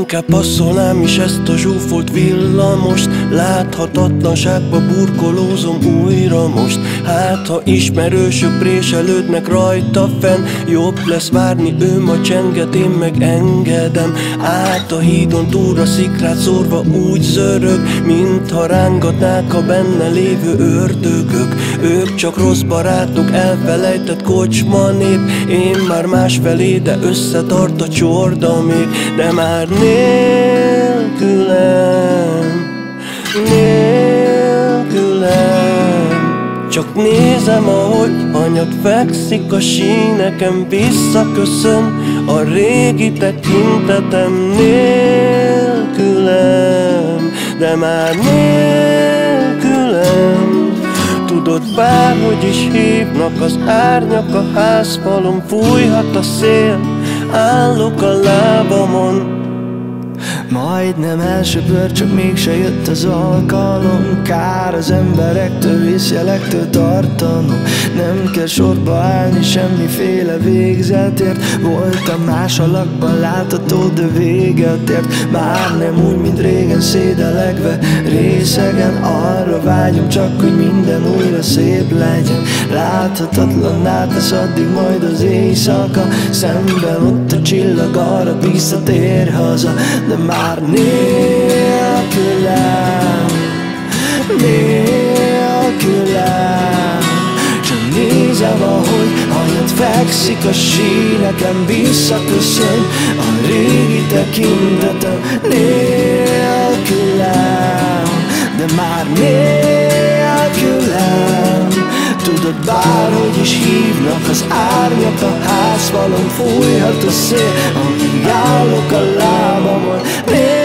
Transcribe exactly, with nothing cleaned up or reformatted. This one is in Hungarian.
Inkább passzolnám is ezt a zsúfolt villamost, láthatatlanságba burkolózom újra most. Hát ha ismerősök préselődnek rajta fenn, jobb lesz várni, ő ma csenget, én meg engedem. Át a hídon túlra szikrát szórva úgy zörög, mintha rángatnák a benne lévő ördögök. Ők csak rossz barátok, elfelejtett kocsmanép, én már másfelé, de összetart a csorda még. De már nélkülem, nélkülem, csak nézem, ahogy anyag fekszik a síneken, visszaköszön a régi tekintetem. Nélkülem, de már nélkülem. Tudod, bárhogy is hívnak az árnyak a házfalon, fújhat a szél, állok a lábamon. Majdnem elsöpör, csak mégse jött az alkalom. Kár az emberektől, vészjelektől tartanom. Nem kell sorba állni semmiféle végzetért. Voltam más alakban látható, de véget ért. Már nem úgy, mint régen, szédelegve részegen. Arra vágyom csak, hogy minden újra szép legyen. Láthatatlanná tesz addig majd az éjszaka. Szemben ott a csillag, arra visszatér haza. De már nélkülem, nélkülem, csak nézem, ahogy hajad fekszik a síneken, visszaköszön a régi tekintetem. Nélkülem, de már nélkülem. Tudod, bárhogy is hívnak az árnyak a házfalon, fújhat a szél, amíg állok a lábamon.